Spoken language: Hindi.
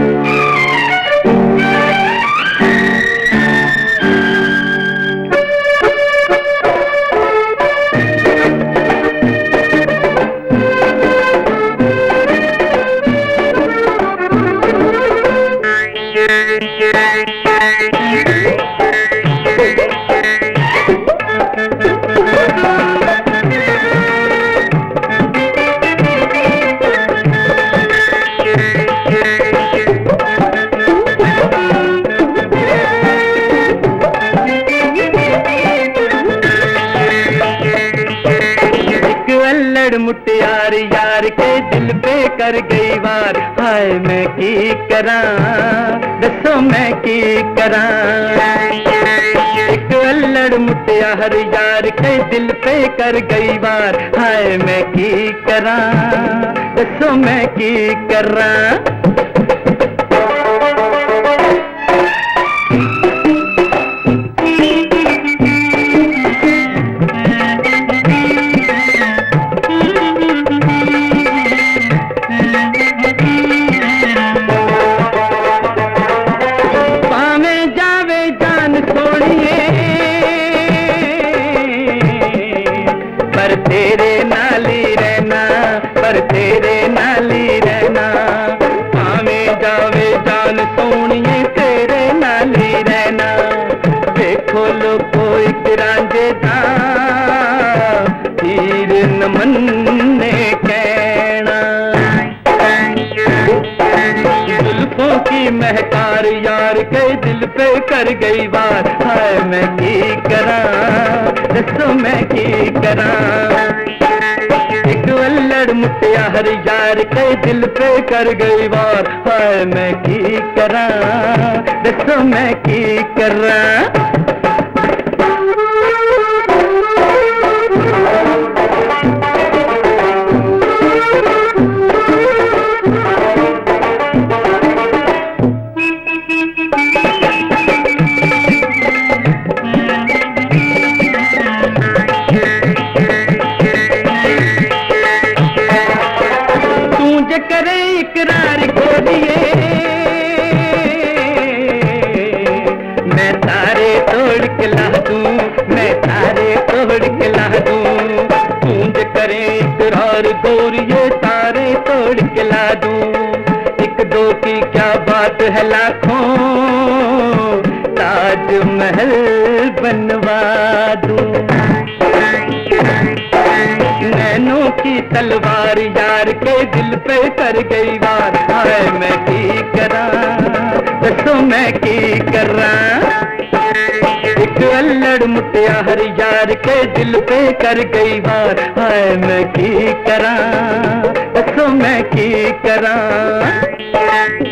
मुटियार यार के दिल पे कर गई वार, हाय मैं की करा दसो मैं की करा। एक अल्लड़ मुटियार यार के दिल पे कर गई वार, हाय मैं की करा दसो मैं की करा। तेरे नाली रहना, पर तेरे नाली रहना, आवे जावे जान सोनिए तेरे नाली रहना। देखो लोगो एक रांझे दा हीर नमन ने कहना। जुल्फों की महकार यार के दिल पे कर गई वार, हाय मैं की करा दसो मैं की करा। एक अल्लड़ मुटियार यार के दिल पे कर गई वार, हाय मैं की करा दसो मैं की करा। करे इकरार खोलिए मैं तारे तोड़ के ला दूं, मैं तारे तोड़ के ला दूं। तूंज करे इकरार गोरिये तारे तोड़ के ला दूं। एक दो की क्या बात है लाखों ताजमहल बनवा दूं। नैनों की तलवार यार के दिल पे कर गई वार, हाय मैं की करा दसो मैं की करा। एक अल्लड़ मुटियार यार के दिल पे कर गई वार, हाय मैं की करा दसो मैं की करा।